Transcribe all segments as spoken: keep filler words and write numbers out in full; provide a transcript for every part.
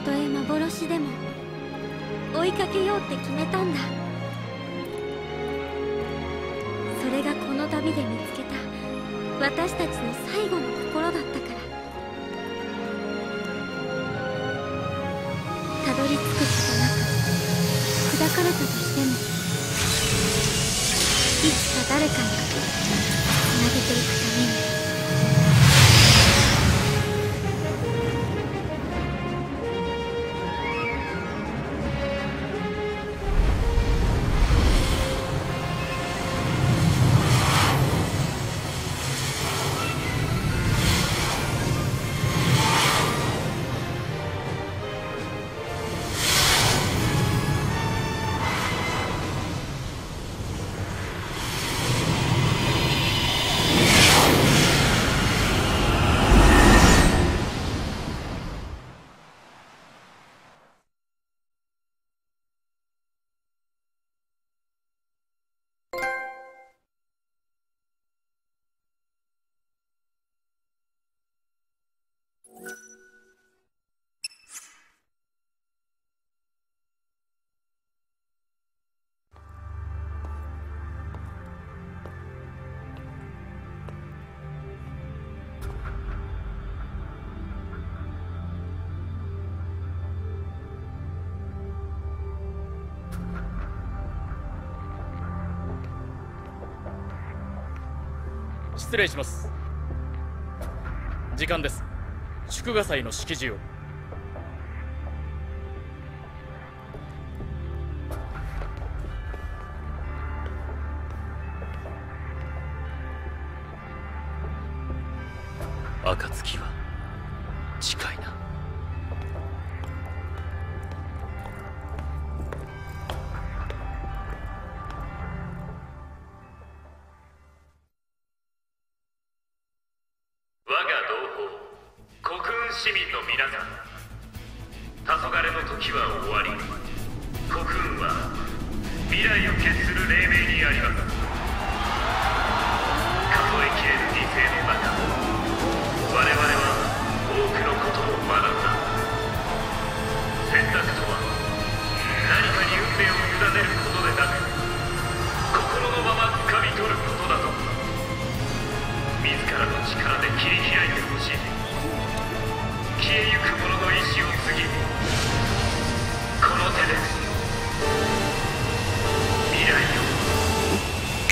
とえ幻でも追いかけようって決めたんだ。それがこの旅で見つけた私たちの最後の心だったから。たどり着くことなく砕かれたとしても、いつか誰かにつなげていくために。 失礼します。時間です。祝賀祭の式辞を。 暁は近いな。 市民の皆さん、黄昏の時は終わり、国運は未来を決する黎明にあります。数えきれぬ犠牲の中、我々は多くのことを学んだ。選択とは何かに運命を委ねることでなく、心のまま掴み取ることだと。自らの力で切り開いてほしい。消えゆく者の意志を継ぎ、この手で未来を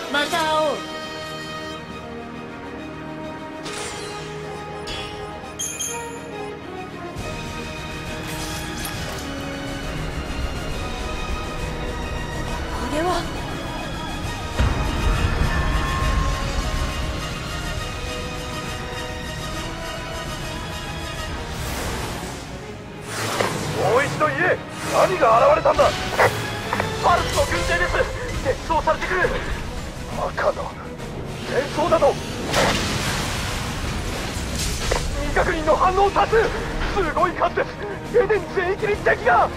また会おう。これはもう一度言え、何が現れたんだ。パルスの軍勢です。転送されてくる。バカな、転送だと。未確認の反応多数。すごい数です。エデン全域に敵が。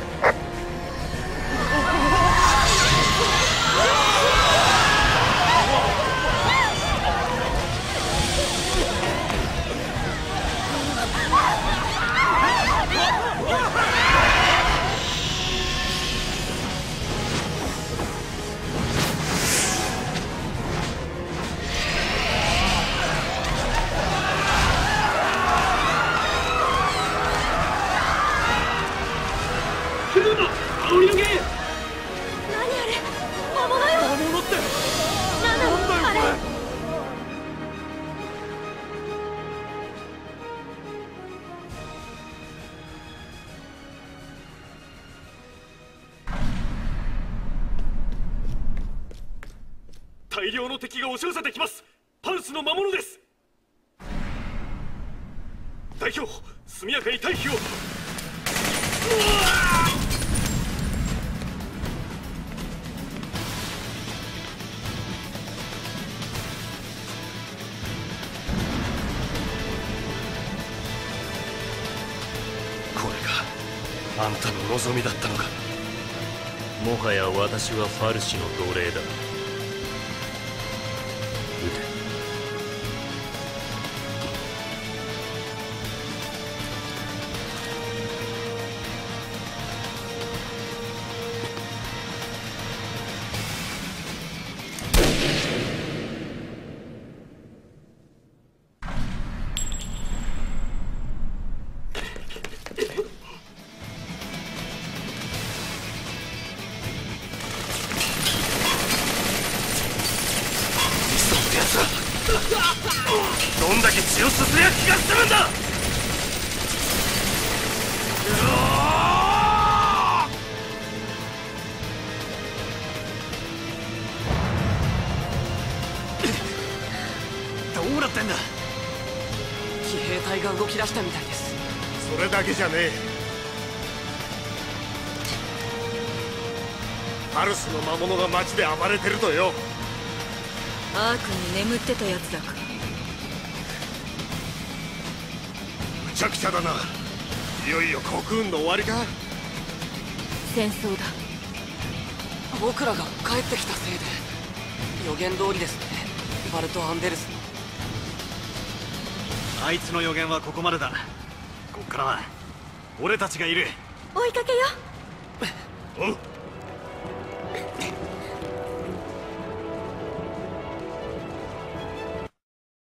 大量の敵が押し寄せてきます。パルスの魔物です。代表、速やかに退避を。 これがあんたの望みだったのか。もはや私はファルシの奴隷だ。撃て。どんだけ血をすすりゃ気が済むんだ。 どうなってんだ。騎兵隊が動き出したみたいです。 それだけじゃねえ。パルスの魔物が街で暴れてるとよ。 アークに眠ってたやつだか。 むちゃくちゃだな。いよいよ国運の終わりか。 戦争だ。僕らが帰ってきたせいで。予言通りですね、バルト・アンデルスの。 あいつの予言はここまでだ。こっからは俺たちがいる。 追いかけよ。 おう。